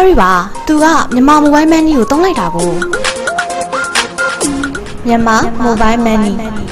sorry ပါသူကမြန်မာ mobile money ကိုတုံးလိုက်တာကိုမြန်မာ mobile money